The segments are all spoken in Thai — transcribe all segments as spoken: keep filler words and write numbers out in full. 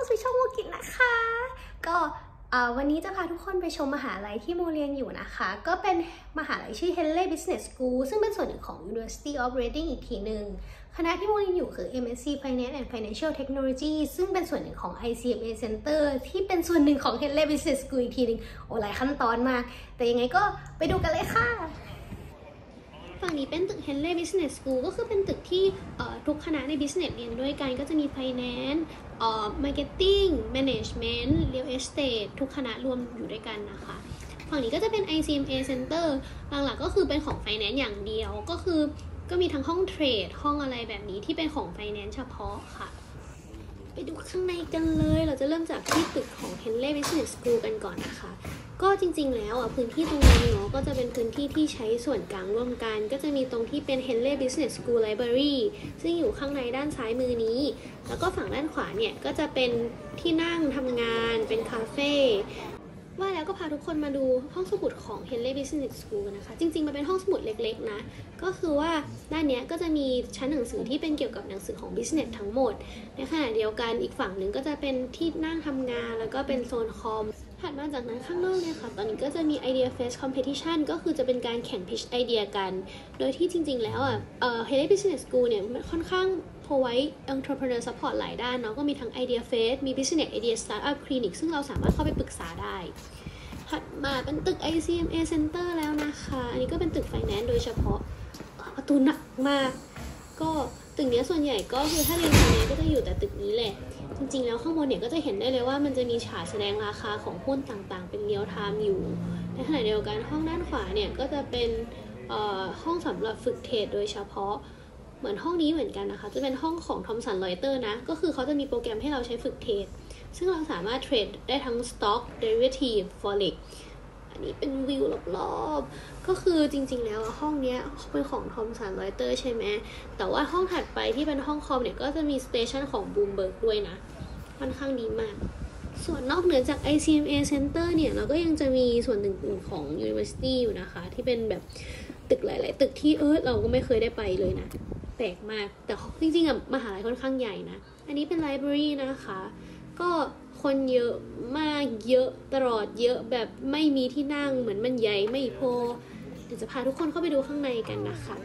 สู่ช่องโมกินะคะก็วันนี้จะพาทุกคนไปชมมหาลัยที่โมเรียนอยู่นะคะก็เป็นมหาลัยชื่อ Henley Business School ซึ่งเป็นส่วนหนึ่งของ University of Reading อีกทีหนึ่งคณะที่โมเรียนอยู่คือ เอ็ม เอส ซี Finance and Financial Technology ซึ่งเป็นส่วนหนึ่งของ ไอ ซี เอ็ม เอ Center ที่เป็นส่วนหนึ่งของ Henley Business School อีกทีหนึ่งโอ้หลายขั้นตอนมากแต่ยังไงก็ไปดูกันเลยค่ะฝั่งนี้เป็นตึก Henley Business School ก็คือเป็นตึกที่ทุกคณะใน Business เรียนด้วยกันก็จะมี Finance เอ่อ Marketing Management Real Estate ทุกคณะรวมอยู่ด้วยกันนะคะฝั่งนี้ก็จะเป็น ไอ ซี เอ็ม เอ Center หลักๆก็คือเป็นของ Finance อย่างเดียวก็คือก็มีทั้งห้องเทรดห้องอะไรแบบนี้ที่เป็นของ Finance เฉพาะค่ะไปดูข้างในกันเลยเราจะเริ่มจากที่ตึกของ Henley Business School กันก่อนนะคะก็จริงๆแล้วอ่ะพื้นที่ตรงนี้เนาะก็จะเป็นพื้นที่ที่ใช้ส่วนกลางร่วมกันก็จะมีตรงที่เป็น Henley Business School Library ซึ่งอยู่ข้างในด้านซ้ายมือนี้แล้วก็ฝั่งด้านขวาเนี่ยก็จะเป็นที่นั่งทำงานเป็นคาเฟ่ว่าแล้วก็พาทุกคนมาดูห้องสมุดของ Henley Business School นะคะจริงๆมันเป็นห้องสมุดเล็กๆนะก็คือว่าด้านนี้ก็จะมีชั้นหนังสือที่เป็นเกี่ยวกับหนังสือของ Business ทั้งหมดในขณะเดียวกันอีกฝั่งหนึ่งก็จะเป็นที่นั่งทำงานแล้วก็เป็นโซนคอมถัดมาจากนั้นข้างนอกเนี่ยค่ะตอนนี้ก็จะมี Idea Fest Competition ก็คือจะเป็นการแข่ง pitch ไอเดียกันโดยที่จริงๆแล้วอ่ะเอ่อ Henley Business School เนี่ยค่อนข้าง provide entrepreneur support หลายด้านเนาะก็มีทั้ง Idea Fest มี Business Idea Startup Clinic ซึ่งเราสามารถเข้าไปปรึกษาได้ถัดมาเป็นตึก ไอ ซี เอ็ม เอ Center แล้วนะคะอันนี้ก็เป็นตึก Finance โดยเฉพาะประตูหนักมากก็ตึกนี้ส่วนใหญ่ก็คือถ้าเรียน Finance ก็จะอยู่แต่ตึกนี้แหละจริงๆแล้วข้างบนเนี่ยก็จะเห็นได้เลยว่ามันจะมีฉากแสดงราคาของหุ้นต่างๆเป็นเรียลไทม์อยู่ในขณะเดียวกันห้องด้านขวาเนี่ยก็จะเป็นห้องสำหรับฝึกเทรดโดยเฉพาะเหมือนห้องนี้เหมือนกันนะคะจะเป็นห้องของ Thomson Reuters นะก็คือเขาจะมีโปรแกรมให้เราใช้ฝึกเทรดซึ่งเราสามารถเทรดได้ทั้ง Stock Derivative Forex อันนี้เป็นวิวรอบๆก็คือจริงๆแล้วห้องนี้เป็นของ Thomson Reuters ใช่ไหมแต่ว่าห้องถัดไปที่เป็นห้องคอมเนี่ยก็จะมีสเตชันของ Bloomberg ด้วยนะค่อนข้างดีมากส่วนนอกเหนือจาก ไอ ซี เอ็ม เอ Center เนี่ยเราก็ยังจะมีส่วนอื่นๆของ University อยู่นะคะที่เป็นแบบตึกหลายๆตึกที่เออเราก็ไม่เคยได้ไปเลยนะแปลกมากแต่จริงๆอ่ะมหาลัยค่อนข้างใหญ่นะอันนี้เป็น Library นะคะก็คนเยอะมากเยอะตลอดเยอะแบบไม่มีที่นั่งเหมือนมันใหญ่ไม่พอเดี๋ยวจะพาทุกคนเข้าไปดูข้างในกันนะคะ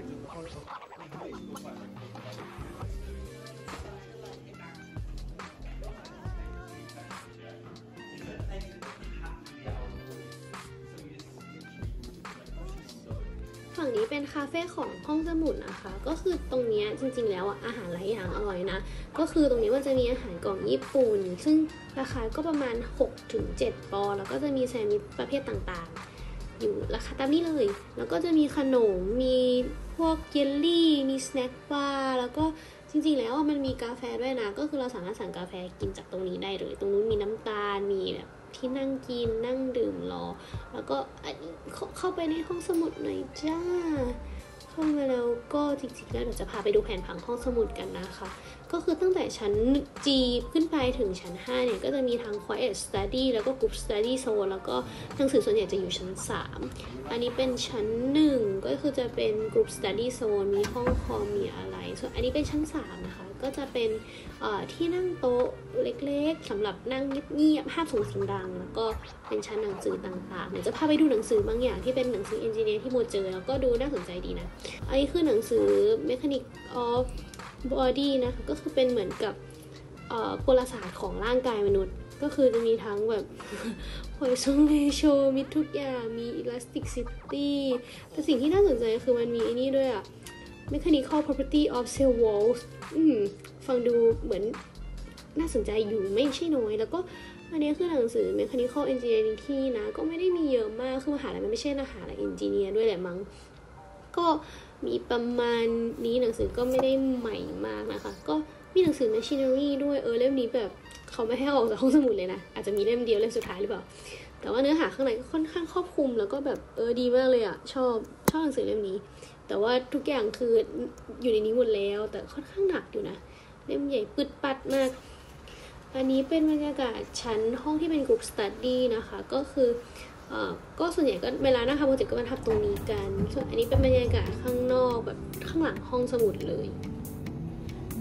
ฝั่งนี้เป็นคาเฟ่ของห้องสมุดนะคะก็คือตรงนี้จริงๆแล้วอาหารหลายอย่างอร่อยนะก็คือตรงนี้มันจะมีอาหารกล่องญี่ปุ่นซึ่งราคาก็ประมาณ หกถึงเจ็ด ปอนด์แล้วก็จะมีแซนด์วิชประเภทต่างๆอยู่ราคาตามนี้เลยแล้วก็จะมีขนมมีพวกเยลลี่มีสแน็คบาร์แล้วก็จริงๆแล้วมันมีกาแฟด้วยนะก็คือเราสามารถสั่งกาแฟกินจากตรงนี้ได้เลยตรงนู้นมีน้ำตาลมีแบบที่นั่งกินนั่งดื่มรอแล้วก็เข้าไปในห้องสมุดหน่อยจ้าเข้ามาแล้วก็จริงๆแล้วเดี๋ยวจะพาไปดูแผนผังห้องสมุดกันนะคะก็คือตั้งแต่ชั้น G ขึ้นไปถึงชั้นห้าเนี่ยก็จะมีทั้ง Quiet Study แล้วก็ Group Study Zone แล้วก็หนังสือส่วนใหญ่จะอยู่ชั้นสามอันนี้เป็นชั้นหนึ่งก็คือจะเป็น Group Study Zone มีห้องคอมมีอะไรส่วนอันนี้เป็นชั้นสามนะคะก็จะเป็นที่นั่งโต๊ะเล็กๆสำหรับนั่งเงียบๆห้ามส่งเสียงดังแล้วก็เป็นชั้นหนังสือต่างๆเดี๋ยวจะพาไปดูหนังสือบางอย่างที่เป็นหนังสือ Engineer ที่โมเจอแล้วก็ดูน่าสนใจดีนะอันนี้คือหนังสือ Mechanics of Body นะคะก็คือเป็นเหมือนกับกลศาสตร์ของร่างกายมนุษย์ก็คือจะมีทั้งแบบ Poisson ratio มีทุกอย่างมี elasticity แต่สิ่งที่น่าสนใจคือมันมีไอ้นี่ด้วยอะ Mechanical property of cell walls อืมฟังดูเหมือนน่าสนใจอยู่ไม่ใช่น้อยแล้วก็อันนี้คือหนังสือ Mechanical Engineering ที่นะก็ไม่ได้มีเยอะมากคือมหาลัยมันไม่ใช่มหาลัย Engineer ด้วยแหละมั้งก็มีประมาณนี้หนังสือก็ไม่ได้ใหม่มากนะคะก็มีหนังสือ Machinery ด้วยเออเล่มนี้แบบเขาไม่ให้ออกจากห้องสมุดเลยนะอาจจะมีเล่มเดียวเล่มสุดท้ายหรือเปล่าแต่ว่าเนื้อหาข้างในก็ค่อนข้างครอบคลุมแล้วก็แบบเออดีมากเลยอ่ะชอบชอบหนังสือเล่มนี้แต่ว่าทุกอย่างคืออยู่ในนี้หมดแล้วแต่ค่อนข้างหนักอยู่นะเล่มใหญ่ปึดปัดมากอันนี้เป็นบรรยากาศชั้นห้องที่เป็น Group Study นะคะก็คือเอ่อก็ส่วนใหญ่ก็เวลานั่งทำโปรเจกต์ก็มาทำตรงนี้กันส่วนอันนี้เป็นบรรยากาศข้างนอกแบบข้างหลังห้องสมุดเลย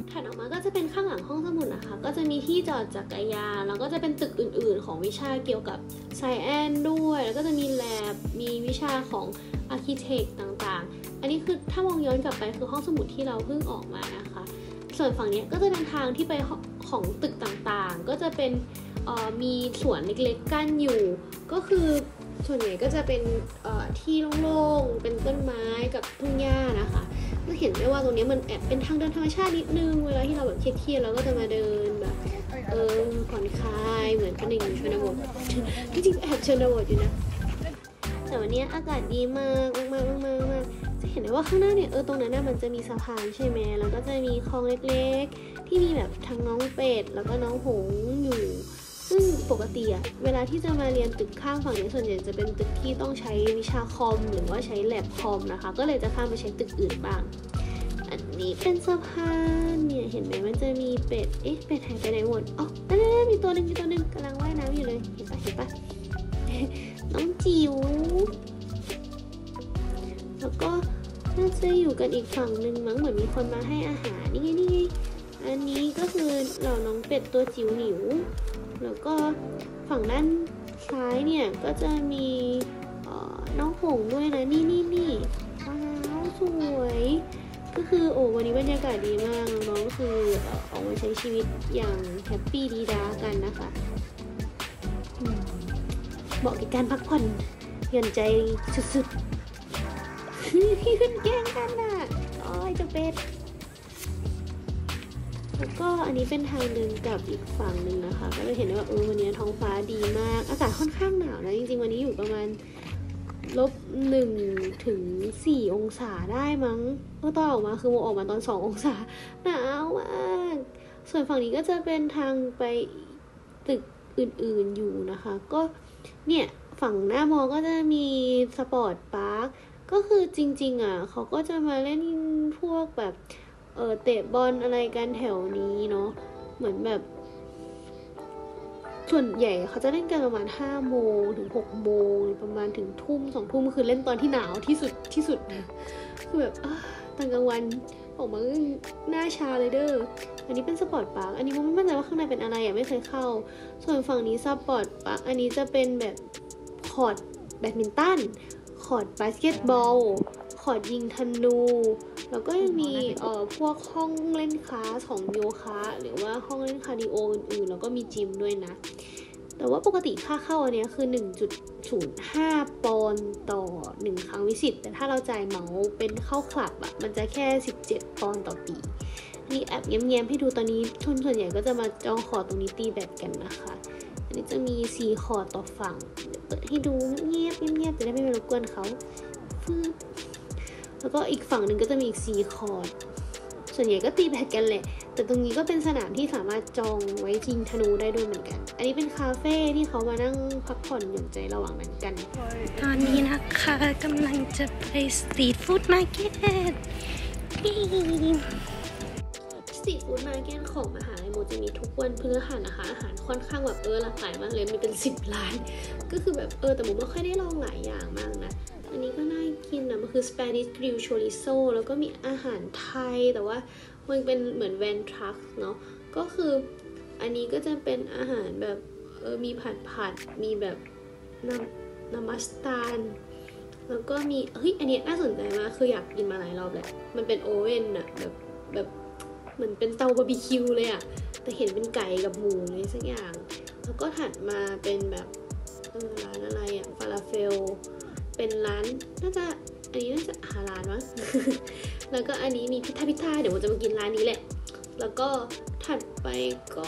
ถัดออกมาก็จะเป็นข้างหลังห้องสมุดนะคะก็จะมีที่จอดจักรยานแล้วก็จะเป็นตึกอื่นๆของวิชาเกี่ยวกับไซแอนด้วยแล้วก็จะมีแลบมีวิชาของอาร์คิเทคต่างๆอันนี้คือถ้ามองย้อนกลับไปคือห้องสมุดที่เราเพิ่งออกมานะคะส่วนฝั่งนี้ก็จะเป็นทางที่ไปของตึกต่างๆก็จะเป็นมีสวนเล็กๆกั้นอยู่ก็คือส่วนใหญ่ก็จะเป็นที่โล่งๆเป็นต้นไม้กับทุ่งหญ้านะคะก็เห็นได้ว่าตรงนี้มันแอบเป็นทางเดินธรรมชาตินิดนึงเวลาที่เราแบบเครียดๆเราก็จะมาเดินแบบเออผ่อนคลายเหมือนเป็นหนึ่งชนบทจริงๆแอบชนบทอยู่นะแต่วันนี้อากาศดีมากมากมากมากจะเห็นได้ว่าข้างหน้าเนี่ยเออตรงนั้นน่ะมันจะมีสะพานใช่ไหมแล้วก็จะมีคลองเล็กๆที่มีแบบทั้งน้องเป็ดแล้วก็น้องหงส์อยู่ซึ่งปกติอะเวลาที่จะมาเรียนตึกข้างฝั่งนี้ส่วนใหญ่จะเป็นตึกที่ต้องใช้วิชาคอมหรือว่าใช้แลบคอมนะคะก็เลยจะข้ามไปใช้ตึกอื่นบ้างอันนี้เป็นสะพานเนี่ยเห็นไหมมันจะมีเป็ดเอ๊ะเป็ดหายไปไหนหมดอ๋อนั่นๆมีตัวหนึ่งมีตัวหนึ่งกำลังว่ายน้ำอยู่เลยเห็นปะเห็นปะ น้องจิ๋วแล้วก็น่าจะอยู่กันอีกฝั่งหนึ่งมั้งเหมือนมีคนมาให้อาหารนี่ไงนี่ไงอันนี้ก็คือเหล่าน้องเป็ดตัวจิ๋วหนิวแล้วก็ฝั่งด้านซ้ายเนี่ยก็จะมีน้องหงส์ด้วยนะนี่นี่นี่ว้าวสวยก็คือโอ้วันนี้บรรยากาศดีมากน้องๆก็คือออกมาใช้ชีวิตอย่างแฮปปี้ดีด้ากันนะคะเหมาะกับการพักผ่อนหย่อนใจสุดๆพี่ขึ้นแกล้งกันน่ะโอ้ยจะเป็ดแล้วก็อันนี้เป็นทางเดินกลับอีกฝั่งหนึ่งนะคะก็เลยเห็นได้ว่าเออวันนี้ท้องฟ้าดีมากอากาศค่อนข้างหนาวนะจริงๆวันนี้อยู่ประมาณลบหนึ่งถึงสี่องศาได้มั้งเมื่อตอนออกมาคือโมออกมาตอนสององศาหนาวมากส่วนฝั่งนี้ก็จะเป็นทางไปตึกอื่นๆอยู่นะคะก็เนี่ยฝั่งหน้ามอก็จะมีสปอร์ตพาร์คก็คือจริงๆอ่ะเขาก็จะมาเล่นพวกแบบเออเตะบอลอะไรกันแถวนี้เนาะเหมือนแบบส่วนใหญ่เขาจะเล่นกันประมาณห้าโมงถึงหกโมงประมาณถึงทุ่มสองทุ่มคือเล่นตอนที่หนาวที่สุดที่สุดนะคือแบบตอนกลางวันออกมาหน้าชาเลยเด้ออันนี้เป็นสปอร์ตพาร์คอันนี้ผมไม่มั่นใจว่าข้างในเป็นอะไรอ่ะไม่เคยเข้าส่วนฝั่งนี้สปอร์ตพาร์คอันนี้จะเป็นแบบคอร์ตแบดมินตันคอร์ตบาสเกตบอลคอร์ตยิงธนูแล้วก็ยังมีเอ่อพวกห้องเล่นคลาสของโยคะหรือว่าห้องเล่นคาร์ดิโออื่นๆแล้วก็มีจิมด้วยนะแต่ว่าปกติค่าเข้าอันนี้คือ หนึ่งจุดศูนย์ห้า ปอนด์ต่อหนึ่งครั้งวิสิตแต่ถ้าเราจ่ายเหมาเป็นเข้าคลับอ่ะมันจะแค่สิบเจ็ดปอนด์ต่อปีนี่แอบแง้มๆให้ดูตอนนี้ทุนส่วนใหญ่ก็จะมาจองคอร์ตตรงนี้ตีแบดกันนะคะอันนี้จะมีสี่คอร์ตต่อฝั่งเดี๋ยวเปิดให้ดูเงียบๆเงียบๆจะได้ไม่รบกวนเขาแล้วก็อีกฝั่งหนึ่งก็จะมีอีกสี่คอร์ตส่วนใหญ่ก็ตีแบดกันแหละแต่ตรงนี้ก็เป็นสนามที่สามารถจองไว้ยิงธนูได้ด้วยเหมือนกันอันนี้เป็นคาเฟ่ที่เขามานั่งพักผ่อนหย่อนใจระหว่างนั้นกันตอนนี้นะคะกำลังจะไปสตรีทฟู้ดมาร์เก็ตสตรีทฟู้ดมาร์เก็ตของมหาลัยโมจะมีทุกวันพฤหัสนะคะอาหารค่อนข้างแบบเออหลากหลายมากเลยมีเป็นสิบร้านก็คือแบบเออแต่โมไม่ค่อยได้ลองหลายอย่างมากนะอันนี้ก็น่ากินนะมันคือ Spanish Grill Chorizo แล้วก็มีอาหารไทยแต่ว่ามันเป็นเหมือนแวนทรัคเนาะก็คืออันนี้ก็จะเป็นอาหารแบบเออมีผัดผัดมีแบบน้ำน้ำมัสตาร์ดแล้วก็มีเฮ้ยอันนี้น่าสนใจมากคืออยากกินมาหลายรอบแหละมันเป็นโอเว่นอะแบบแบบเหมือนเป็นเตาบาร์บีคิวเลยอะแต่เห็นเป็นไก่กับหมูเลยสักอย่างแล้วก็ถัดมาเป็นแบบเออร้านอะไรอะฟาลาเฟลเป็นร้านน่าจะอันนี้น่าจะฮาลาลมั้ง แล้วก็อันนี้มีพิทาพิทาเดี๋ยวผมจะมากินร้านนี้แหละแล้วก็ถัดไปก็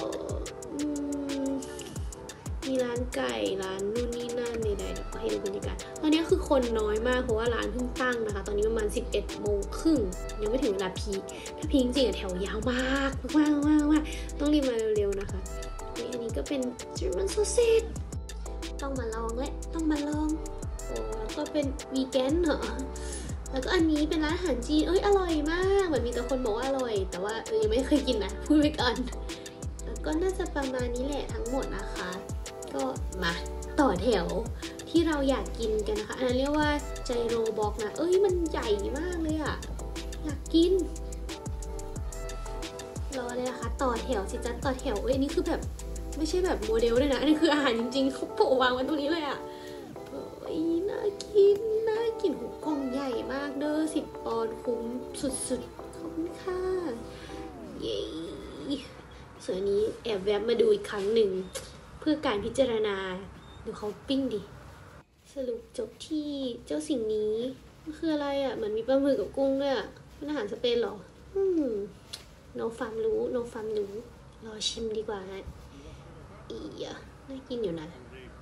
มีร้านไก่ร้านนู่นนี่นั่นใดๆเดี๋ยวให้ดูบรรยากาศตอนนี้คือคนน้อยมากเพราะว่าร้านเพิ่งตั้งนะคะตอนนี้ประมาณสิบเอ็ดโมงครึ่งยังไม่ถึงเวลาพีคถ้าพีคจริงๆแถวยาวมากมากมากมากต้องรีบมาเร็วๆนะคะอันนี้ก็เป็น German sausage ต้องมาลองและต้องมาลองโอ้แล้วก็เป็นวีแกนเหรอแล้วก็อันนี้เป็นร้านอาหารจีนเอ้ยอร่อยมากเหมือนมีแต่คนบอกว่าอร่อยแต่ว่าเออยังไม่เคยกินนะพูดไว้ก่อนแล้วก็น่าจะประมาณนี้แหละทั้งหมดนะคะก็มาต่อแถวที่เราอยากกินกันนะคะอันนั้นเรียกว่าไจโรบ็อกนะเอ้ยมันใหญ่มากเลยอะอยากกินรอเลยนะคะต่อแถวสิจ๊ะต่อแถวเอ้ยนี่คือแบบไม่ใช่แบบโมเดลเลยนะอันนี้คืออาหารจริงๆเขาโปะวางไว้ตรงนี้เลยอ่ะเอ้ยน่ากินน่ากินหูกล่องใหญ่มากเด้อสิบปอนด์คุ้มสุดๆขอบคุณค่ะเย้ส่วนนี้แอบแวบมาดูอีกครั้งหนึ่งเพื่อการพิจารณาดูเขาปิ้งดิสรุปจบที่เจ้าสิ่งนี้มันคืออะไรอ่ะเหมือนมีปลาหมึกกับกุ้งด้วยอ่ะเป็นอาหารสเปนหรออืมโนฟาร์มรู้โนฟาร์มรู้รอชิมดีกว่านะอีอ่ะน่ากินอยู่นะ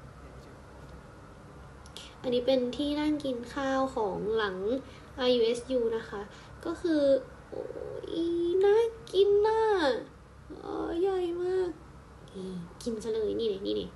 อันนี้เป็นที่นั่งกินข้าวของหลัง ไอ ยู เอส ยู นะคะก็คือโอ้ยน่ากินน่ะอ๋อใหญ่มากกินซะเลยนี่เลยนี่เลย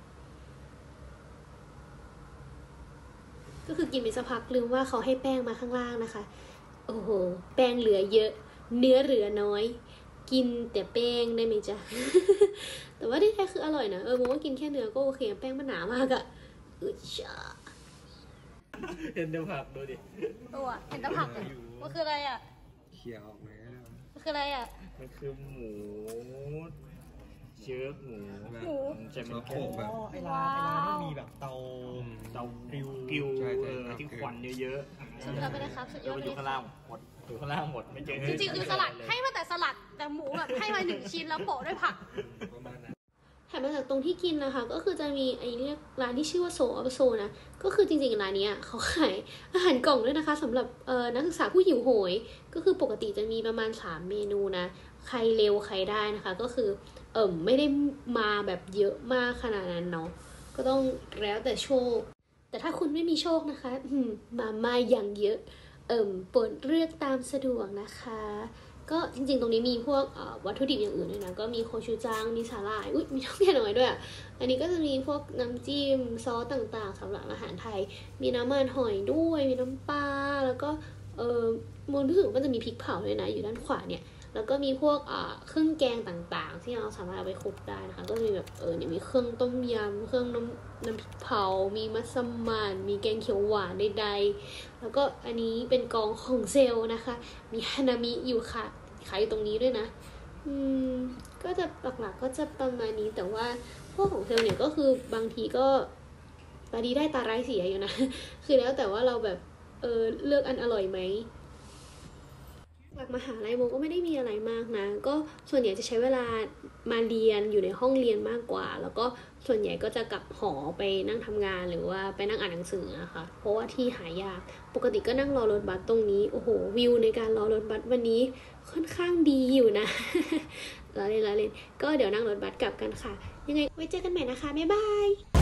ก็คือกินไปสักพักลืมว่าเขาให้แป้งมาข้างล่างนะคะโอ้โหแป้งเหลือเยอะเนื้อเหลือน้อยกินแต่แป้งได้ไหมจ๊ะ แต่ว่าที่แท้คืออร่อยนะเออมองว่ากินแค่เนื้อก็โอเคแป้งมันหนามากอะอึดจ้าเห็นแต่ผักดูดิตัวเห็นแต่ผักเลยมันคืออะไรอ่ะเขียวออกไหมมันคืออะไรอ่ะมันคือหมูเชื้อหมูหมูจะเป็นโคกแบบไอ้ร้านไอ้ร้านต้องมีแบบเตาเตากิวกิวที่ควันเยอะๆสุดยอดไปเลยครับสุดยอดไปเลยอยู่ข้างล่างหมดอยู่ข้างล่างหมดไม่เจอจริงๆคือสลัดให้มาแต่สลัดแต่หมูแบบให้มาหนึ่งชิ้นแล้วโปะด้วยผักถัดมาจากตรงที่กินนะคะก็คือจะมีไอ้เรียกร้านที่ชื่อว่าโซอัพโซนะก็คือจริงๆร้านนี้เขาขายอาหารกล่องด้วยนะคะสำหรับเอ่อนักศึกษาผู้หิวโหยก็คือปกติจะมีประมาณสามเมนูนะใครเร็วใครได้นะคะก็คือเอ่มไม่ได้มาแบบเยอะมากขนาดนั้นเนาะก็ต้องแล้วแต่โชคแต่ถ้าคุณไม่มีโชคนะคะมามาอย่างเยอะเอ่มโปรดเลือกตามสะดวกนะคะก็จริงๆตรงนี้มีพวกวัตถุดิบอย่างอื่นด้วยนะก็มีโคชูจังมีสาหร่ายอุ๊ยมีน้ำแกงน้อยด้วยอ่ะอันนี้ก็จะมีพวกน้ำจิ้มซอสต่างๆสำหรับอาหารไทยมีน้ำมันหอยด้วยมีน้ำปลาแล้วก็เออมันรู้สึกว่าจะมีพริกเผาด้วยนะอยู่ด้านขวาเนี่ยแล้วก็มีพวกเครื่องแกงต่างๆที่เราสามารถเอาไปคลุกได้นะคะก็มีแบบเออเนี่ยมีเครื่องต้มยำเครื่องน้ำน้ำพริกเผามีมัสมั่นมีแกงเขียวหวานใดๆแล้วก็อันนี้เป็นกองของเซลนะคะมีฮานามิอยู่ค่ะขายอยู่ตรงนี้ด้วยนะอืมก็จะหลักๆก็จะประมาณนี้แต่ว่าพวกของเซลเนี่ยก็คือบางทีก็ตาดีได้ตาร้ายเสียอยู่นะคือแล้วแต่ว่าเราแบบเออเลือกอันอร่อยไหมหลักมหาลัยโมก็ไม่ได้มีอะไรมากนะก็ส่วนใหญ่จะใช้เวลามาเรียนอยู่ในห้องเรียนมากกว่าแล้วก็ส่วนใหญ่ก็จะกลับหอไปนั่งทำงานหรือว่าไปนั่งอ่านหนังสือนะคะเพราะว่าที่หายากปกติก็นั่งรอรถบัสตรงนี้โอ้โหวิวในการรอรถบัสวันนี้ค่อนข้างดีอยู่นะ ล้อเล่นล้อเล่นก็เดี๋ยวนั่งรถบัสกลับกันค่ะยังไงไว้เจอกันใหม่นะคะบ๊ายบาย